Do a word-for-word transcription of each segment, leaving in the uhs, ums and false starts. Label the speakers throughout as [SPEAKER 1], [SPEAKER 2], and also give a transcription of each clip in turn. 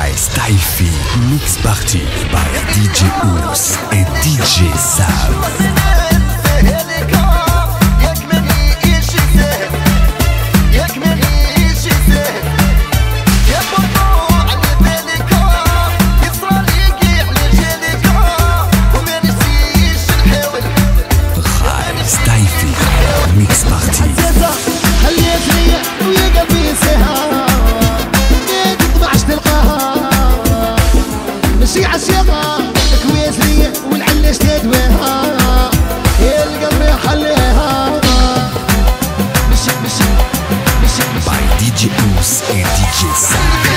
[SPEAKER 1] Rai Style Mix Party by D J Ous et D J Sam. Mix Party.
[SPEAKER 2] مشي عالشيقة كويس ليا والعلش تدويها القلب يخليها مشي مشي مشي
[SPEAKER 1] by D J Ous et D J Sam.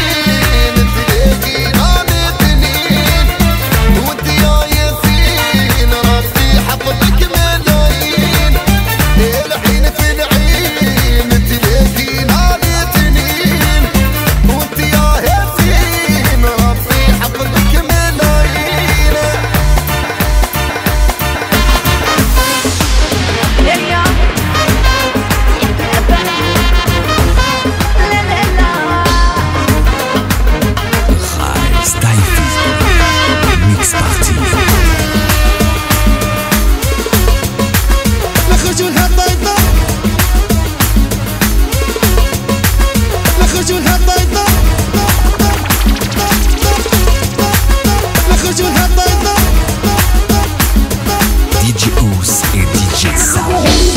[SPEAKER 1] D J Ous et D J Sam.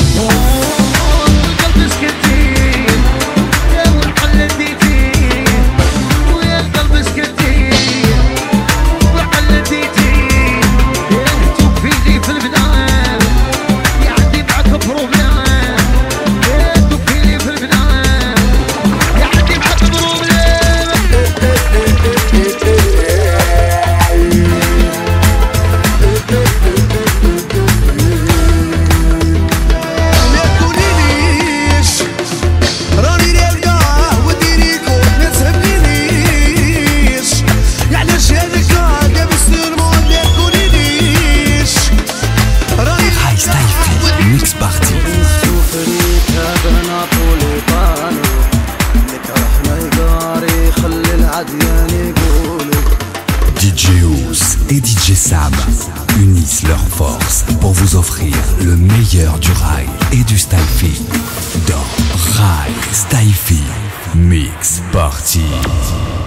[SPEAKER 1] Mix Party. D J Ous et D J Sam unissent leurs forces pour vous offrir le meilleur du rail et du style dans Rai Style Mix Party.